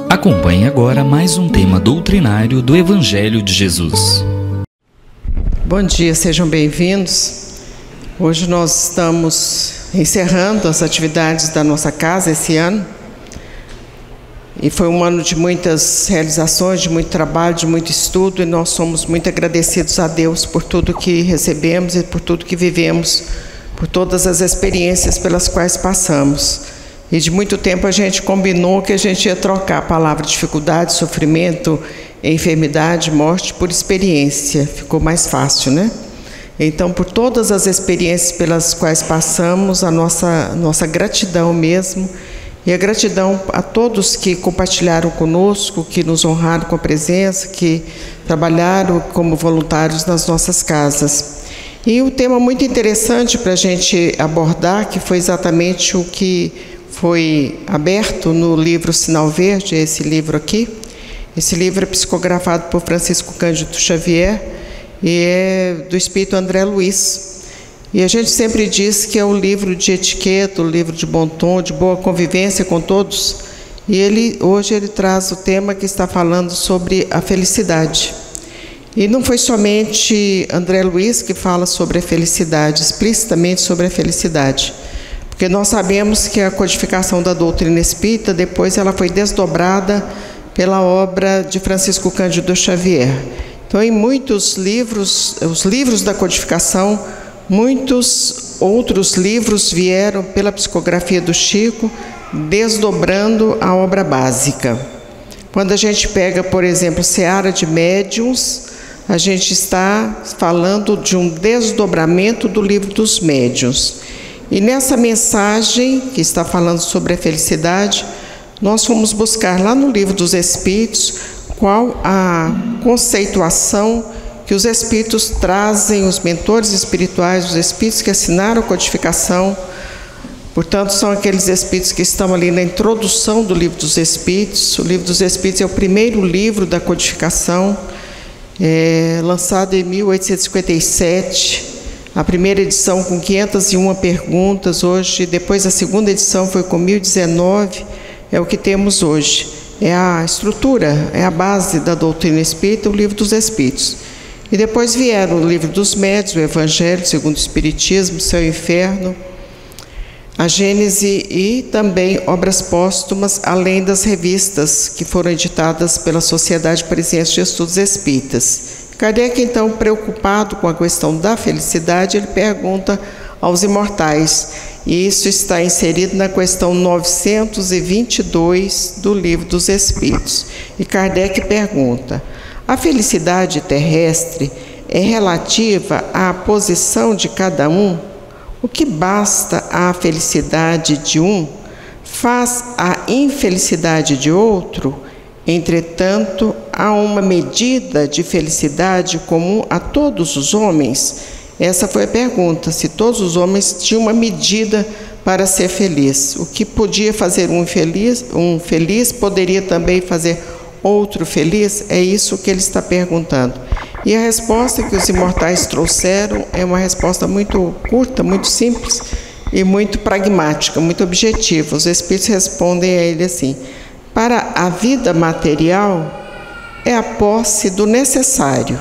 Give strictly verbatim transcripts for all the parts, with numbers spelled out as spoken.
Acompanhe agora mais um tema doutrinário do Evangelho de Jesus. Bom dia, sejam bem-vindos. Hoje nós estamos encerrando as atividades da nossa casa esse ano. E foi um ano de muitas realizações, de muito trabalho, de muito estudo, e nós somos muito agradecidos a Deus por tudo que recebemos e por tudo que vivemos, por todas as experiências pelas quais passamos. E de muito tempo a gente combinou que a gente ia trocar a palavra dificuldade, sofrimento, enfermidade, morte por experiência. Ficou mais fácil, né? Então, por todas as experiências pelas quais passamos, a nossa, nossa gratidão mesmo, e a gratidão a todos que compartilharam conosco, que nos honraram com a presença, que trabalharam como voluntários nas nossas casas. E um tema muito interessante para a gente abordar, que foi exatamente o que foi aberto no livro Sinal Verde, esse livro aqui. Esse livro é psicografado por Francisco Cândido Xavier e é do Espírito André Luiz. E a gente sempre diz que é um livro de etiqueta, um livro de bom tom, de boa convivência com todos. E ele, hoje ele traz o tema que está falando sobre a felicidade. E não foi somente André Luiz que fala sobre a felicidade, explicitamente sobre a felicidade. Porque nós sabemos que a codificação da doutrina espírita, depois ela foi desdobrada pela obra de Francisco Cândido Xavier. Então, em muitos livros, os livros da codificação, muitos outros livros vieram pela psicografia do Chico, desdobrando a obra básica. Quando a gente pega, por exemplo, Seara de Médiuns, a gente está falando de um desdobramento do livro dos Médiuns. E nessa mensagem, que está falando sobre a felicidade, nós fomos buscar lá no Livro dos Espíritos qual a conceituação que os Espíritos trazem, os mentores espirituais, os Espíritos que assinaram a codificação. Portanto, são aqueles Espíritos que estão ali na introdução do Livro dos Espíritos. O Livro dos Espíritos é o primeiro livro da codificação, é, lançado em mil oitocentos e cinquenta e sete. A primeira edição com quinhentas e uma perguntas, hoje, depois a segunda edição foi com mil e dezenove, é o que temos hoje. É a estrutura, é a base da doutrina espírita, o Livro dos Espíritos. E depois vieram o Livro dos Médiuns, o Evangelho segundo o Espiritismo, Céu e Inferno, a Gênese e também obras póstumas, além das revistas que foram editadas pela Sociedade Parisiense de Estudos Espíritas. Kardec, então, preocupado com a questão da felicidade, ele pergunta aos imortais, e isso está inserido na questão novecentos e vinte e dois do Livro dos Espíritos. E Kardec pergunta: a felicidade terrestre é relativa à posição de cada um? O que basta à felicidade de um faz a infelicidade de outro? Entretanto, há uma medida de felicidade comum a todos os homens? Essa foi a pergunta, se todos os homens tinham uma medida para ser feliz. O que podia fazer um feliz, um feliz poderia também fazer outro feliz? É isso que ele está perguntando. E a resposta que os imortais trouxeram é uma resposta muito curta, muito simples e muito pragmática, muito objetiva. Os Espíritos respondem a ele assim: para a vida material é a posse do necessário.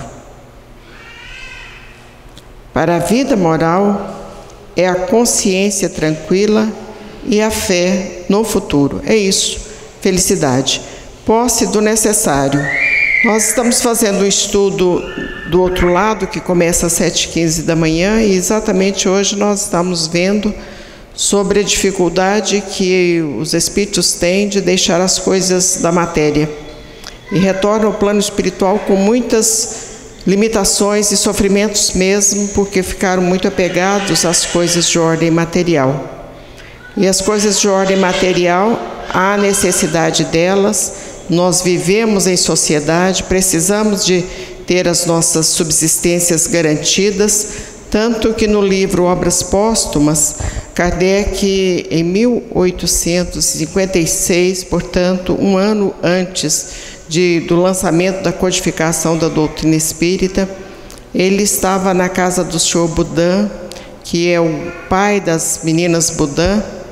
Para a vida moral é a consciência tranquila e a fé no futuro. É isso, felicidade. Posse do necessário. Nós estamos fazendo um estudo do outro lado, que começa às sete e quinze da manhã, e exatamente hoje nós estamos vendo sobre a dificuldade que os espíritos têm de deixar as coisas da matéria e retornam ao plano espiritual com muitas limitações e sofrimentos mesmo, porque ficaram muito apegados às coisas de ordem material. E as coisas de ordem material, há necessidade delas, nós vivemos em sociedade, precisamos de ter as nossas subsistências garantidas, tanto que no livro Obras Póstumas, Kardec, em mil oitocentos e cinquenta e seis, portanto, um ano antes de, do lançamento da codificação da doutrina espírita, ele estava na casa do senhor Budan, que é o pai das meninas Budan,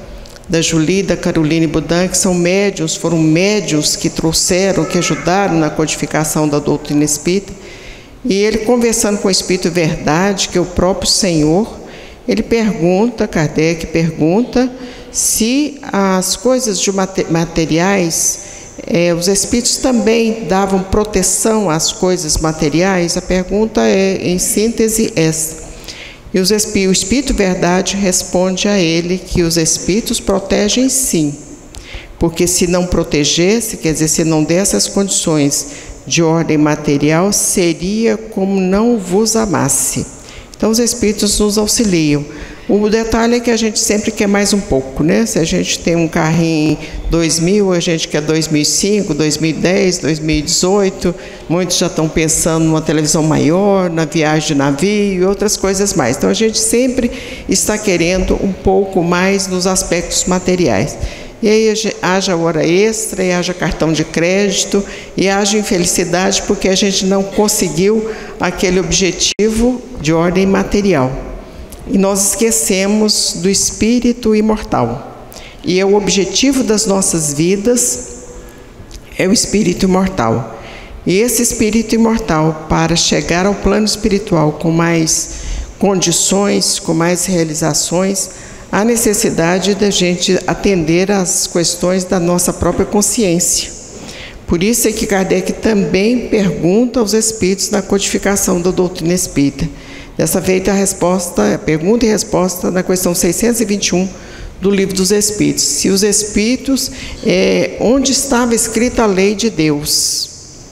da Julie e da Caroline Budan, que são médiuns, foram médiuns que trouxeram, que ajudaram na codificação da doutrina espírita. E ele, conversando com o Espírito Verdade, que é o próprio Senhor, ele pergunta, Kardec pergunta, se as coisas de materiais, eh, os espíritos também davam proteção às coisas materiais. A pergunta é, em síntese, esta. E os espí- o Espírito Verdade responde a ele que os espíritos protegem sim, porque se não protegesse, quer dizer, se não desse as condições de ordem material, seria como não vos amasse. Então os espíritos nos auxiliam. O detalhe é que a gente sempre quer mais um pouco, né? Se a gente tem um carrinho dois mil, a gente quer dois mil e cinco, dois mil e dez, dois mil e dezoito. Muitos já estão pensando numa televisão maior, na viagem de navio e outras coisas mais. Então a gente sempre está querendo um pouco mais nos aspectos materiais. E aí haja hora extra, e haja cartão de crédito, e haja infelicidade porque a gente não conseguiu aquele objetivo de ordem material. E nós esquecemos do espírito imortal. E é o objetivo das nossas vidas, é o espírito imortal. E esse espírito imortal, para chegar ao plano espiritual com mais condições, com mais realizações, há necessidade da gente atender às questões da nossa própria consciência. Por isso é que Kardec também pergunta aos espíritos na codificação da doutrina espírita. Dessa feita a resposta, a pergunta e resposta na questão seiscentos e vinte e um do Livro dos Espíritos. Se os espíritos, é, onde estava escrita a lei de Deus?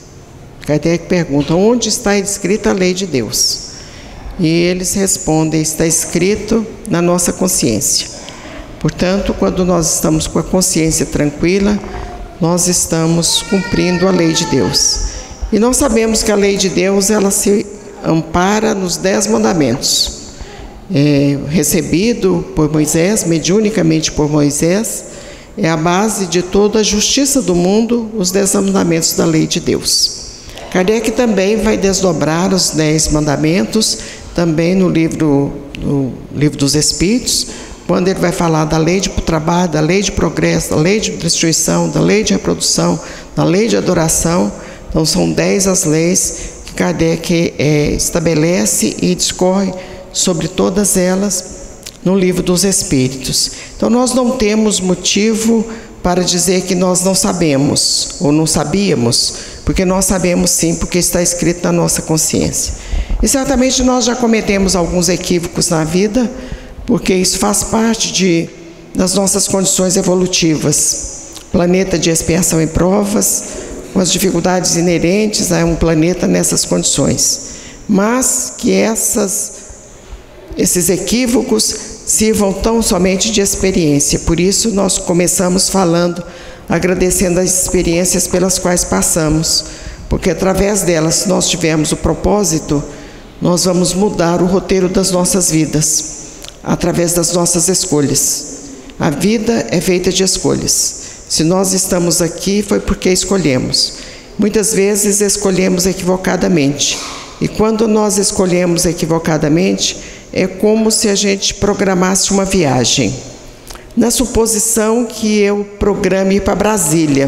Kardec pergunta, onde está escrita a lei de Deus? E eles respondem, está escrito na nossa consciência. Portanto, quando nós estamos com a consciência tranquila, nós estamos cumprindo a lei de Deus. E nós sabemos que a lei de Deus, ela se ampara nos dez mandamentos, é, recebido por Moisés, mediunicamente por Moisés, é a base de toda a justiça do mundo, os dez mandamentos da lei de Deus. Kardec também vai desdobrar os dez mandamentos, também no livro, no livro dos Espíritos, quando ele vai falar da lei de trabalho, da lei de progresso, da lei de destruição, da lei de reprodução, da lei de adoração. Então são dez as leis que Kardec é, estabelece e discorre sobre todas elas no livro dos Espíritos. Então nós não temos motivo para dizer que nós não sabemos ou não sabíamos, porque nós sabemos sim, porque está escrito na nossa consciência. E certamente nós já cometemos alguns equívocos na vida, porque isso faz parte de, das nossas condições evolutivas. Planeta de expiação e provas, com as dificuldades inerentes a um planeta nessas condições. Mas que essas, esses equívocos sirvam tão somente de experiência. Por isso nós começamos falando, agradecendo as experiências pelas quais passamos, porque através delas, se nós tivermos o propósito, nós vamos mudar o roteiro das nossas vidas, através das nossas escolhas. A vida é feita de escolhas. Se nós estamos aqui, foi porque escolhemos. Muitas vezes escolhemos equivocadamente. E quando nós escolhemos equivocadamente, é como se a gente programasse uma viagem. Na suposição que eu programe ir para Brasília.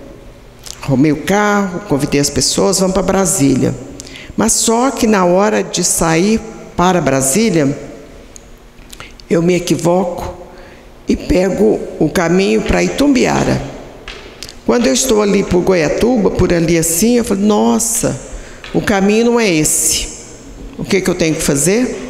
Arrumei o carro, convidei as pessoas, vamos para Brasília. Mas só que na hora de sair para Brasília, eu me equivoco e pego o caminho para Itumbiara. Quando eu estou ali por Goiatuba, por ali assim, eu falo, nossa, o caminho não é esse. O que, que eu tenho que fazer?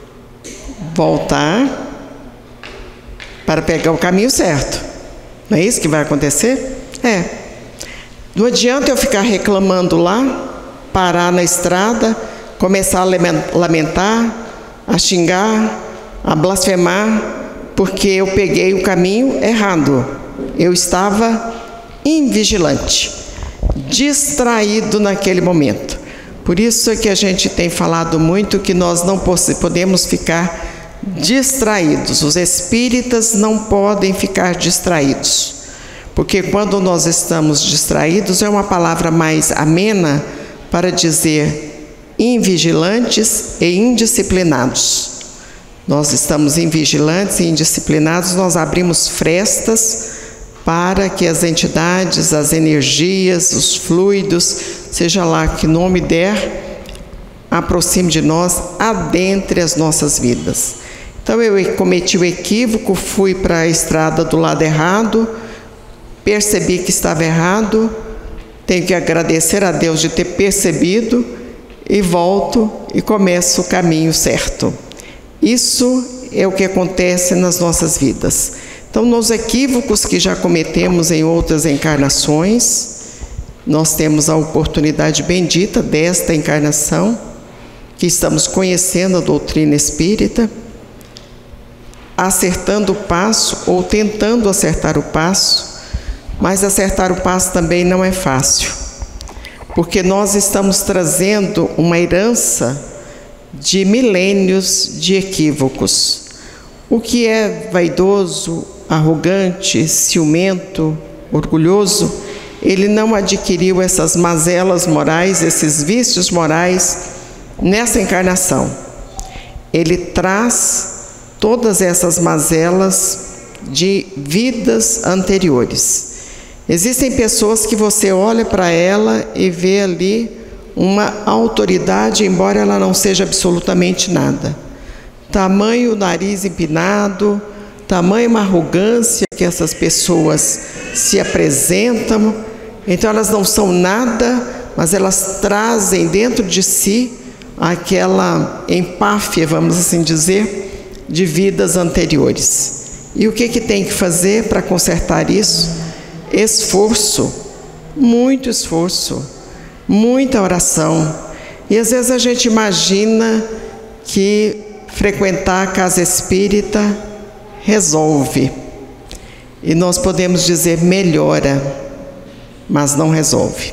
Voltar para pegar o caminho certo. Não é isso que vai acontecer? É. Não adianta eu ficar reclamando lá, parar na estrada, começar a lamentar, a xingar, a blasfemar, porque eu peguei o caminho errado. Eu estava invigilante, distraído naquele momento. Por isso é que a gente tem falado muito que nós não podemos ficar distraídos. Os espíritas não podem ficar distraídos, porque quando nós estamos distraídos é uma palavra mais amena para dizer invigilantes e indisciplinados. nós estamos invigilantes e indisciplinados, nós abrimos frestas para que as entidades, as energias, os fluidos, seja lá que nome der, aproxime de nós, adentre as nossas vidas. Então eu cometi o equívoco, fui para a estrada do lado errado, percebi que estava errado, tenho que agradecer a Deus de ter percebido e volto e começo o caminho certo. Isso é o que acontece nas nossas vidas. Então, nos equívocos que já cometemos em outras encarnações, nós temos a oportunidade bendita desta encarnação, que estamos conhecendo a doutrina espírita, acertando o passo ou tentando acertar o passo, mas acertar o passo também não é fácil, porque nós estamos trazendo uma herança de milênios de equívocos. O que é vaidoso, arrogante, ciumento, orgulhoso, ele não adquiriu essas mazelas morais, esses vícios morais nessa encarnação. Ele traz todas essas mazelas de vidas anteriores. Existem pessoas que você olha para ela e vê ali uma autoridade, embora ela não seja absolutamente nada. Tamanho nariz empinado, tamanha uma arrogância que essas pessoas se apresentam. Então elas não são nada, mas elas trazem dentro de si aquela empáfia, vamos assim dizer, de vidas anteriores. E o que que tem que fazer para consertar isso? Esforço, muito esforço, muita oração. E às vezes a gente imagina que frequentar a casa espírita resolve. E nós podemos dizer melhora, mas não resolve.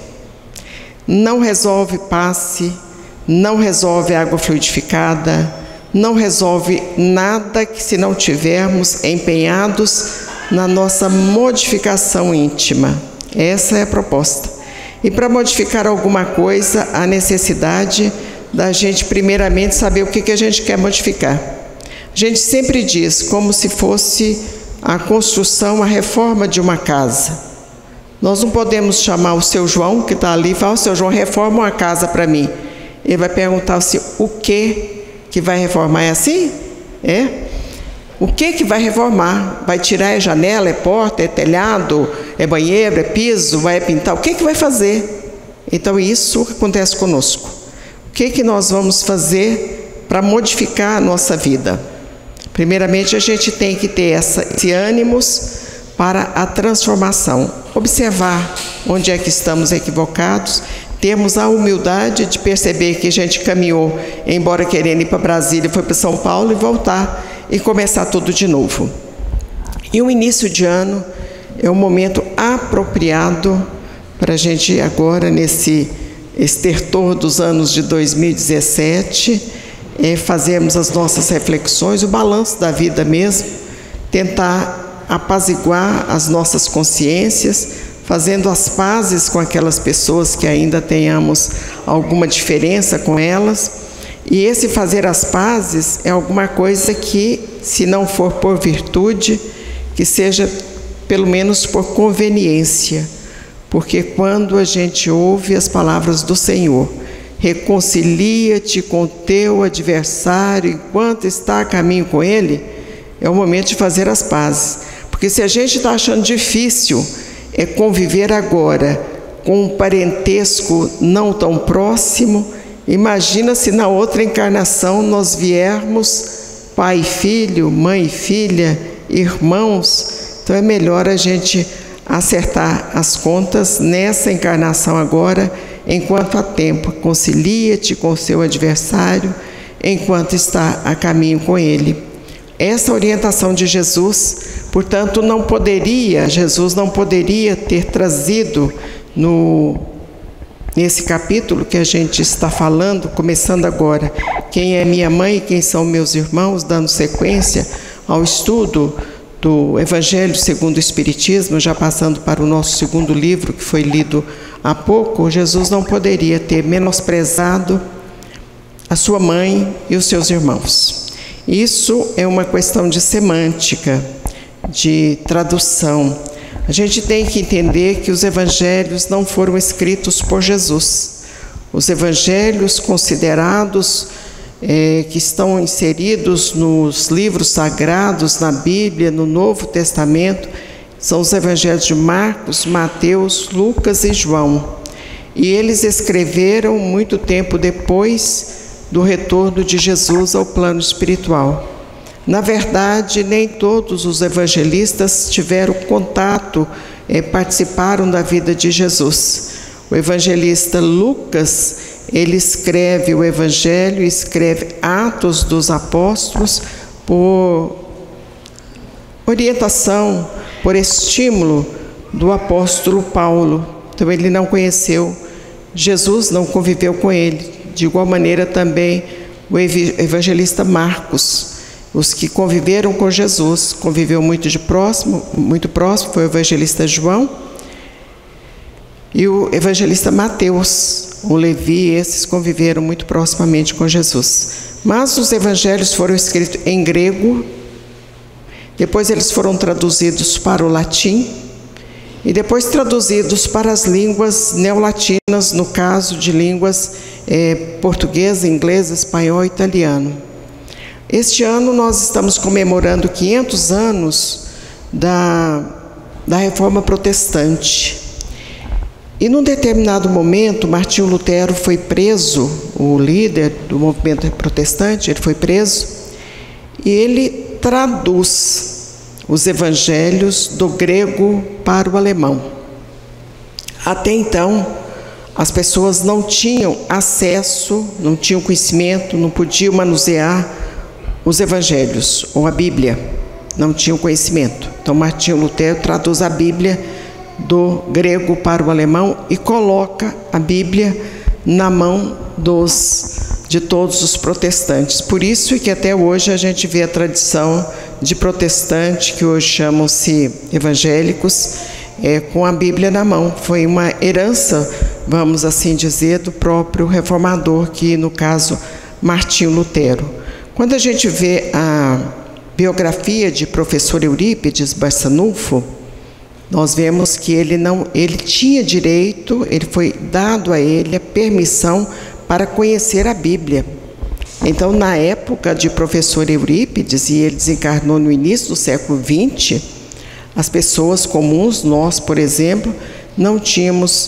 Não resolve passe, não resolve água fluidificada, não resolve nada que se não tivermos empenhados na nossa modificação íntima. Essa é a proposta. E para modificar alguma coisa, há necessidade da gente primeiramente saber o que, que a gente quer modificar. A gente sempre diz como se fosse a construção, a reforma de uma casa. Nós não podemos chamar o seu João, que está ali, e falar: o seu João, reforma uma casa para mim. Ele vai perguntar assim: o que que vai reformar? É assim? É? O que que vai reformar? Vai tirar é janela, é porta, é telhado, é banheiro, é piso, vai pintar? O que que vai fazer? Então isso acontece conosco. O que que nós vamos fazer para modificar a nossa vida? Primeiramente, a gente tem que ter essa, esse ânimos para a transformação. Observar onde é que estamos equivocados, termos a humildade de perceber que a gente caminhou, embora querendo ir para Brasília, foi para São Paulo e voltar e começar tudo de novo. E o início de ano é um momento apropriado para a gente agora, nesse estertor dos anos de dois mil e dezessete, é, fazermos as nossas reflexões, o balanço da vida mesmo, tentar apaziguar as nossas consciências, fazendo as pazes com aquelas pessoas que ainda tenhamos alguma diferença com elas. E esse fazer as pazes é alguma coisa que, se não for por virtude, que seja pelo menos por conveniência, porque quando a gente ouve as palavras do Senhor, reconcilia-te com teu adversário enquanto está a caminho com ele, é o momento de fazer as pazes. Porque se a gente está achando difícil é conviver agora com um parentesco não tão próximo, imagina se na outra encarnação nós viermos pai e filho, mãe e filha, irmãos. Então é melhor a gente acertar as contas nessa encarnação agora, enquanto há tempo. Concilia-te com o seu adversário enquanto está a caminho com ele. Essa orientação de Jesus, portanto, não poderia, Jesus não poderia ter trazido no, nesse capítulo que a gente está falando, começando agora, quem é minha mãe e quem são meus irmãos, dando sequência ao estudo do Evangelho segundo o Espiritismo, já passando para o nosso segundo livro, que foi lido há pouco. Jesus não poderia ter menosprezado a sua mãe e os seus irmãos. Isso é uma questão de semântica, de tradução. A gente tem que entender que os evangelhos não foram escritos por Jesus. Os evangelhos considerados é, que estão inseridos nos livros sagrados, na Bíblia, no Novo Testamento, são os evangelhos de Marcos, Mateus, Lucas e João. E eles escreveram muito tempo depois do retorno de Jesus ao plano espiritual. Na verdade, nem todos os evangelistas tiveram contato, eh, participaram da vida de Jesus. O evangelista Lucas, ele escreve o Evangelho, escreve Atos dos Apóstolos por orientação, por estímulo do apóstolo Paulo. Então ele não conheceu Jesus, não conviveu com ele. De igual maneira também o evangelista Marcos, os que conviveram com Jesus, conviveu muito de próximo, muito próximo, foi o evangelista João e o evangelista Mateus, o Levi, esses conviveram muito proximamente com Jesus. Mas os evangelhos foram escritos em grego, depois eles foram traduzidos para o latim e depois traduzidos para as línguas neolatinas, no caso de línguas eh, português, inglês, espanhol e italiano. Este ano nós estamos comemorando quinhentos anos da, da Reforma Protestante. E num determinado momento, Martinho Lutero foi preso, o líder do movimento protestante, ele foi preso, e ele traduz os evangelhos do grego para o alemão. Até então, as pessoas não tinham acesso, não tinham conhecimento, não podiam manusear os evangelhos ou a Bíblia, não tinham conhecimento. Então Martinho Lutero traduz a Bíblia do grego para o alemão e coloca a Bíblia na mão dos, de todos os protestantes. Por isso que até hoje a gente vê a tradição de protestante, que hoje chamam-se evangélicos, é, com a Bíblia na mão. Foi uma herança, vamos assim dizer, do próprio reformador, que no caso Martinho Lutero. Quando a gente vê a biografia de professor Eurípides Barçanufo, nós vemos que ele não, ele tinha direito, ele foi dado a ele a permissão para conhecer a Bíblia. Então, na época de professor Eurípides, e ele desencarnou no início do século vinte, as pessoas comuns, nós, por exemplo, não tínhamos,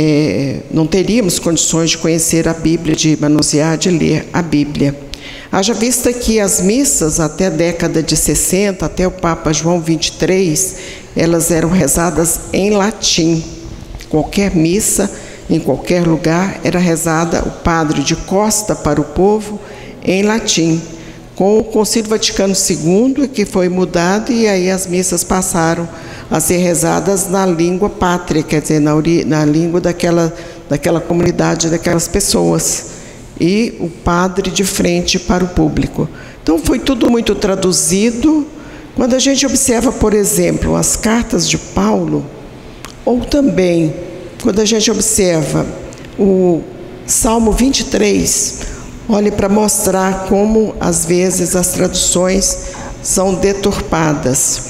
é, não teríamos condições de conhecer a Bíblia, de manusear, de ler a Bíblia. Haja vista que as missas, até a década de sessenta, até o Papa João vinte e três, elas eram rezadas em latim. Qualquer missa, em qualquer lugar, era rezada, o padre de costa para o povo, em latim. Com o Concílio Vaticano segundo, que foi mudado, e aí as missas passaram a ser rezadas na língua pátria, quer dizer, na, na língua daquela, daquela comunidade, daquelas pessoas. E o padre de frente para o público. Então foi tudo muito traduzido. Quando a gente observa, por exemplo, as cartas de Paulo, ou também quando a gente observa o Salmo vinte e três, olhe para mostrar como às vezes as traduções são deturpadas.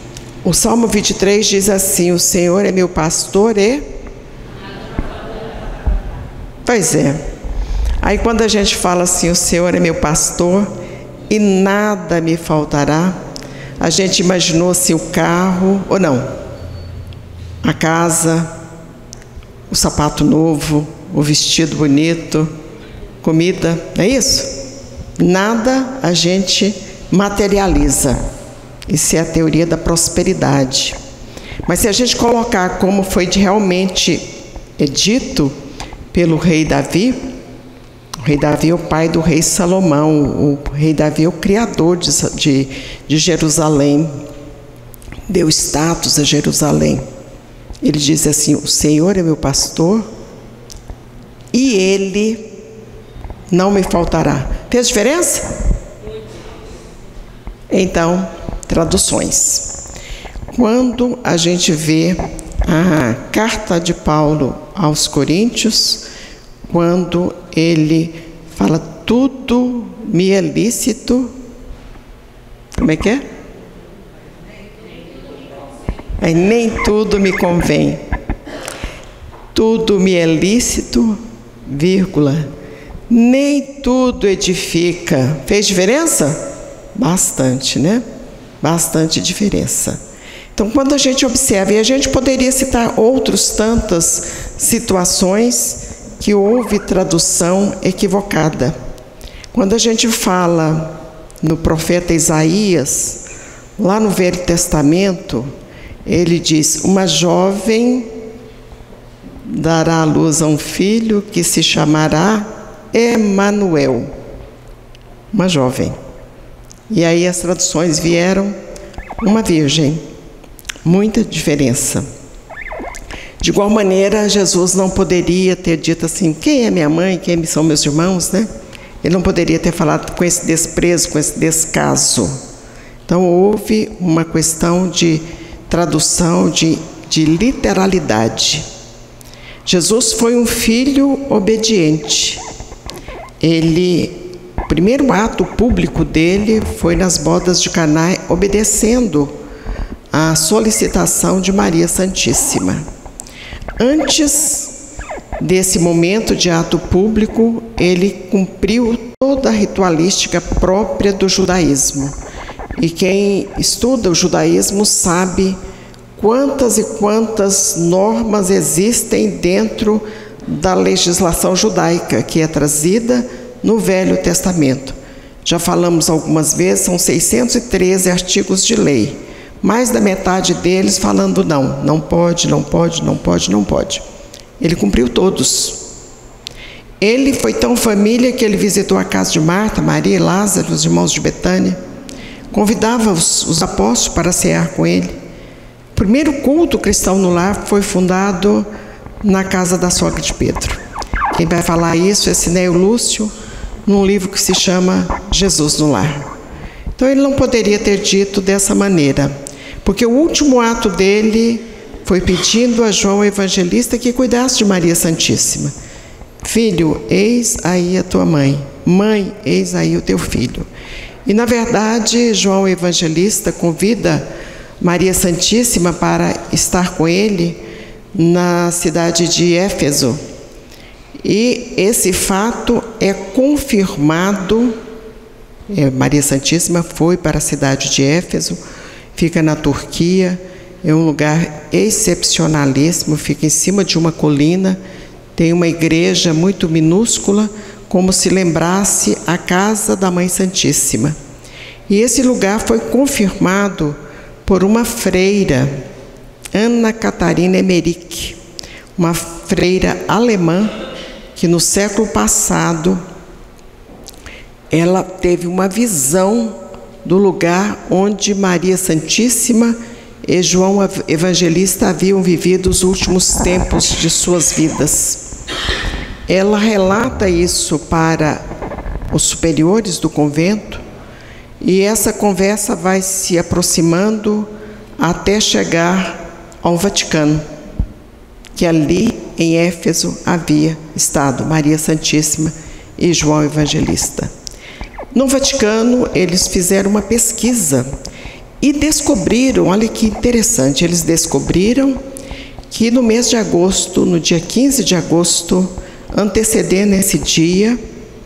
O Salmo vinte e três diz assim: o Senhor é meu pastor e... Pois é. Aí quando a gente fala assim, o Senhor é meu pastor e nada me faltará, a gente imaginou assim o carro, ou não, a casa, o sapato novo, o vestido bonito, comida, não é isso? Nada a gente materializa. Isso é a teoria da prosperidade. Mas se a gente colocar como foi realmente dito pelo rei Davi, o rei Davi é o pai do rei Salomão, o rei Davi é o criador de, de, de Jerusalém, deu status a Jerusalém. Ele diz assim: o Senhor é meu pastor e Ele não me faltará. Fez diferença? Então, traduções. Quando a gente vê a carta de Paulo aos Coríntios, quando ele fala tudo me é lícito, Como é que é? É, nem tudo me convém. Tudo me é lícito, vírgula, nem tudo edifica. Fez diferença? Bastante, né? Bastante diferença. Então, quando a gente observa, e a gente poderia citar outras tantas situações que houve tradução equivocada. Quando a gente fala no profeta Isaías, lá no Velho Testamento, ele diz: uma jovem dará à luz a um filho que se chamará Emanuel. Uma jovem. E aí as traduções vieram, uma virgem. Muita diferença. De igual maneira, Jesus não poderia ter dito assim: quem é minha mãe, quem são meus irmãos, né? Ele não poderia ter falado com esse desprezo, com esse descaso. Então houve uma questão de tradução, de, de literalidade. Jesus foi um filho obediente. Ele, o primeiro ato público dele foi nas bodas de Caná, obedecendo à solicitação de Maria Santíssima. Antes desse momento de ato público, ele cumpriu toda a ritualística própria do judaísmo. E quem estuda o judaísmo sabe quantas e quantas normas existem dentro da legislação judaica que é trazida no Velho Testamento. Já falamos algumas vezes, são seiscentos e treze artigos de lei. Mais da metade deles falando não, não pode, não pode, não pode, não pode. Ele cumpriu todos. Ele foi tão família que ele visitou a casa de Marta, Maria e Lázaro, os irmãos de Betânia. Convidava os, os apóstolos para cear com ele. O primeiro culto cristão no lar foi fundado na casa da sogra de Pedro. Quem vai falar isso é Sinéio Lúcio, num livro que se chama Jesus no Lar. Então ele não poderia ter dito dessa maneira, porque o último ato dele foi pedindo a João Evangelista que cuidasse de Maria Santíssima. Filho, eis aí a tua mãe. Mãe, eis aí o teu filho. E, na verdade, João Evangelista convida Maria Santíssima para estar com ele na cidade de Éfeso. E esse fato é confirmado. É, Maria Santíssima foi para a cidade de Éfeso, fica na Turquia, é um lugar excepcionalíssimo, fica em cima de uma colina, tem uma igreja muito minúscula, como se lembrasse a casa da Mãe Santíssima. E esse lugar foi confirmado por uma freira, Ana Catarina Emmerich, uma freira alemã que no século passado ela teve uma visão do lugar onde Maria Santíssima e João Evangelista haviam vivido os últimos tempos de suas vidas. Ela relata isso para os superiores do convento e essa conversa vai se aproximando até chegar ao Vaticano, que ali em Éfeso havia estado Maria Santíssima e João Evangelista. No Vaticano, eles fizeram uma pesquisa e descobriram, olha que interessante, eles descobriram que no mês de agosto, no dia quinze de agosto, antecedendo esse dia,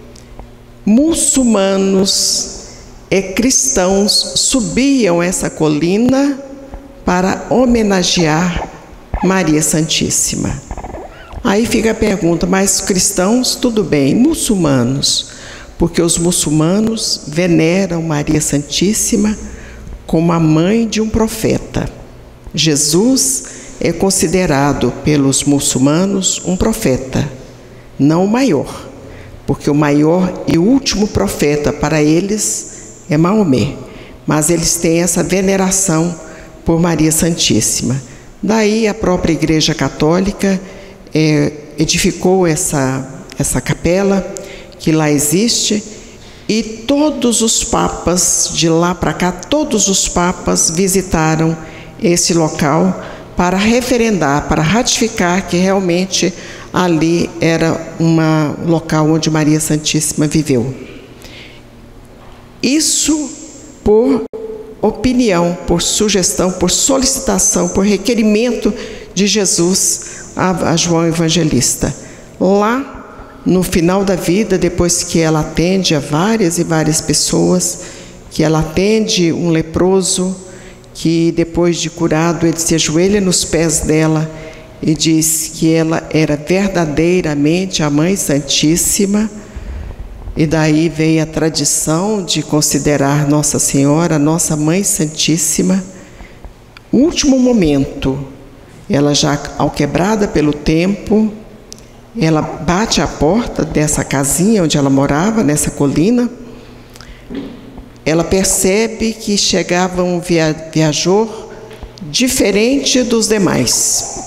muçulmanos e cristãos subiam essa colina para homenagear Maria Santíssima. Aí fica a pergunta, mas cristãos, tudo bem, muçulmanos? Porque os muçulmanos veneram Maria Santíssima como a mãe de um profeta. Jesus é considerado pelos muçulmanos um profeta, não o maior, porque o maior e último profeta para eles é Maomé, mas eles têm essa veneração por Maria Santíssima. Daí a própria Igreja Católica é, edificou essa, essa capela que lá existe, e todos os papas de lá para cá, todos os papas visitaram esse local para referendar, para ratificar que realmente ali era um local onde Maria Santíssima viveu. Isso por opinião, por sugestão, por solicitação, por requerimento de Jesus a, a João Evangelista. Lá, no final da vida, depois que ela atende a várias e várias pessoas, que ela atende um leproso, que depois de curado ele se ajoelha nos pés dela e diz que ela era verdadeiramente a Mãe Santíssima. E daí veio a tradição de considerar Nossa Senhora, nossa Mãe Santíssima. Último momento, ela já alquebrada pelo tempo, ela bate à porta dessa casinha onde ela morava, nessa colina. Ela percebe que chegava um via viajor diferente dos demais.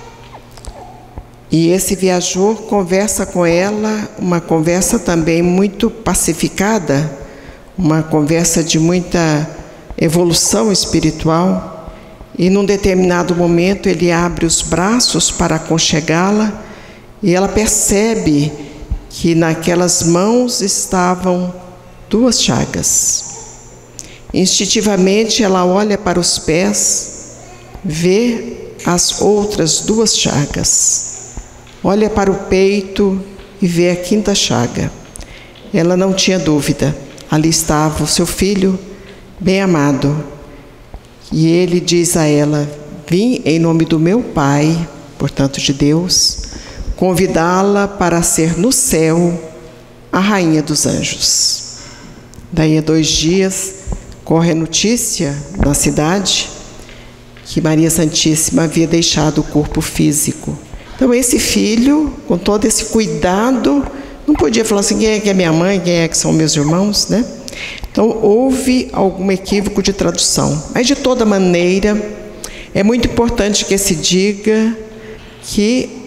E esse viajor conversa com ela, uma conversa também muito pacificada, uma conversa de muita evolução espiritual. E num determinado momento ele abre os braços para aconchegá-la e ela percebe que naquelas mãos estavam duas chagas. Instintivamente ela olha para os pés, vê as outras duas chagas. Olha para o peito e vê a quinta chaga. Ela não tinha dúvida. Ali estava o seu filho bem amado. E ele diz a ela: vim em nome do meu Pai, portanto de Deus, convidá-la para ser no céu a rainha dos anjos. Daí a dois dias corre a notícia na cidade que Maria Santíssima havia deixado o corpo físico. Então esse filho, com todo esse cuidado, não podia falar assim: quem é que é minha mãe, quem é que são meus irmãos, né? Então houve algum equívoco de tradução. Mas de toda maneira, é muito importante que se diga que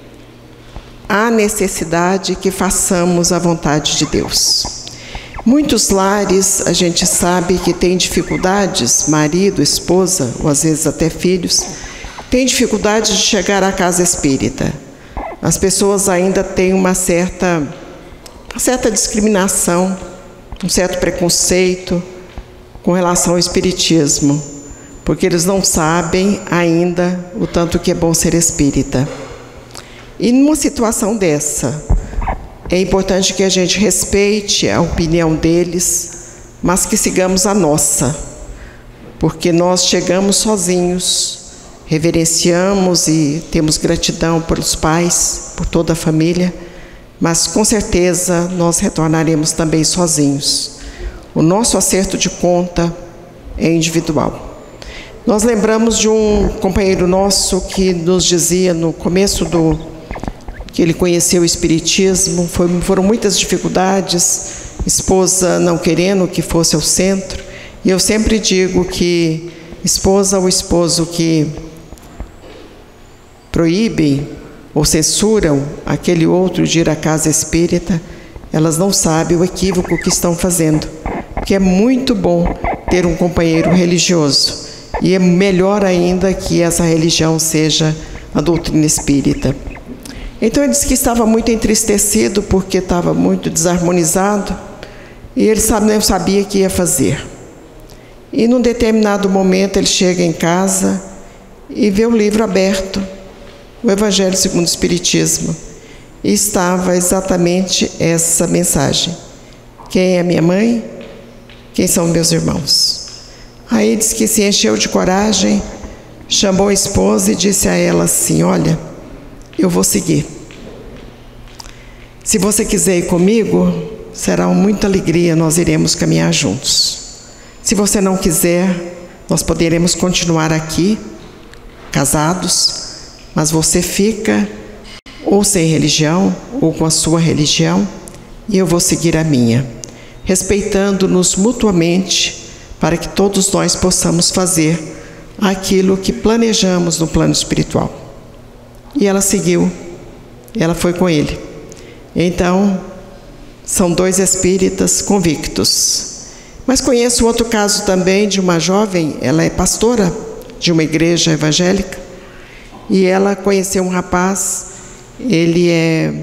há necessidade que façamos a vontade de Deus. Muitos lares, a gente sabe que tem dificuldades, marido, esposa, ou às vezes até filhos, tem dificuldade de chegar à casa espírita. As pessoas ainda têm uma certa, uma certa discriminação, um certo preconceito com relação ao espiritismo, porque eles não sabem ainda o tanto que é bom ser espírita. E numa situação dessa, é importante que a gente respeite a opinião deles, mas que sigamos a nossa, porque nós chegamos sozinhos, reverenciamos e temos gratidão pelos pais, por toda a família, mas com certeza nós retornaremos também sozinhos. O nosso acerto de conta é individual. Nós lembramos de um companheiro nosso que nos dizia no começo do que ele conheceu o espiritismo, foi, foram muitas dificuldades, esposa não querendo que fosse ao centro, e eu sempre digo que esposa ou esposo que proíbem ou censuram aquele outro de ir à casa espírita, elas não sabem o equívoco que estão fazendo, porque é muito bom ter um companheiro religioso, e é melhor ainda que essa religião seja a doutrina espírita. Então ele disse que estava muito entristecido porque estava muito desarmonizado e ele não sabia o que ia fazer. E num determinado momento ele chega em casa e vê o livro aberto, o Evangelho segundo o Espiritismo, e estava exatamente essa mensagem: quem é minha mãe? Quem são meus irmãos? Aí ele disse que se encheu de coragem, chamou a esposa e disse a ela assim: olha, eu vou seguir. Se você quiser ir comigo, será com muita alegria, nós iremos caminhar juntos. Se você não quiser, nós poderemos continuar aqui, casados, mas você fica ou sem religião, ou com a sua religião, e eu vou seguir a minha, respeitando-nos mutuamente, para que todos nós possamos fazer aquilo que planejamos no plano espiritual. E ela seguiu, ela foi com ele. Então, são dois espíritas convictos. Mas conheço outro caso também de uma jovem, ela é pastora de uma igreja evangélica, e ela conheceu um rapaz, ele é...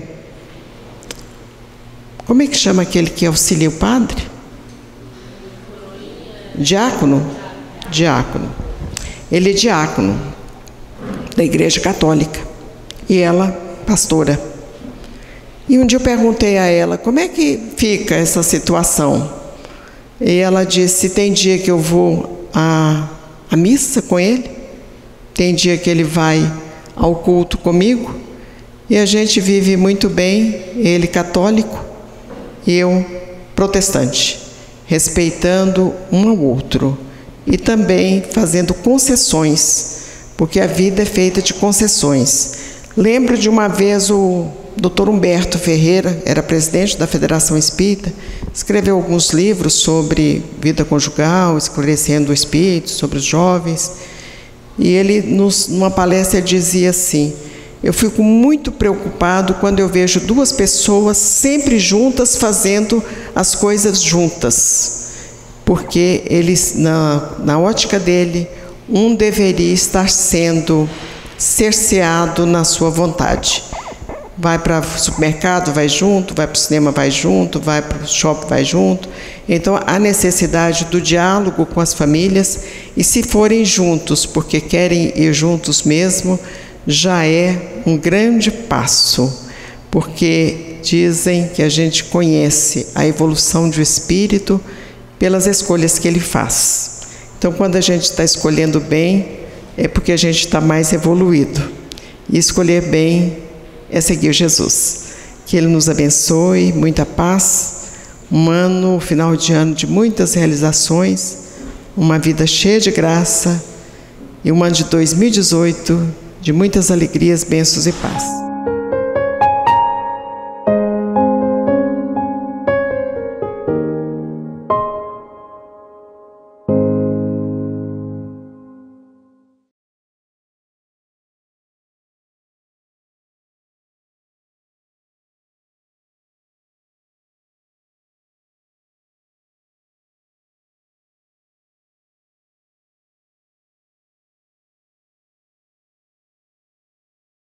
Como é que chama aquele que auxilia o padre? diácono, diácono. Ele é diácono da Igreja Católica e ela pastora. E um dia eu perguntei a ela, como é que fica essa situação? E ela disse, tem dia que eu vou à, à missa com ele, tem dia que ele vai ao culto comigo, e a gente vive muito bem, ele católico e eu protestante, respeitando um ao outro e também fazendo concessões, porque a vida é feita de concessões. Lembro de uma vez o doutor Humberto Ferreira, era presidente da Federação Espírita, escreveu alguns livros sobre vida conjugal, esclarecendo o espírito, sobre os jovens, e ele, nos, numa palestra, dizia assim, eu fico muito preocupado quando eu vejo duas pessoas sempre juntas fazendo as coisas juntas, porque eles, na, na ótica dele, um deveria estar sendo cerceado na sua vontade. Vai para o supermercado, vai junto, vai para o cinema, vai junto, vai para o shopping, vai junto. Então, há necessidade do diálogo com as famílias, e se forem juntos, porque querem ir juntos mesmo, já é um grande passo, porque dizem que a gente conhece a evolução de um espírito pelas escolhas que ele faz. Então, quando a gente está escolhendo bem, é porque a gente está mais evoluído. E escolher bem é seguir Jesus. Que Ele nos abençoe, muita paz, um ano, final de ano de muitas realizações, uma vida cheia de graça, e um ano de dois mil e dezoito de muitas alegrias, bênçãos e paz.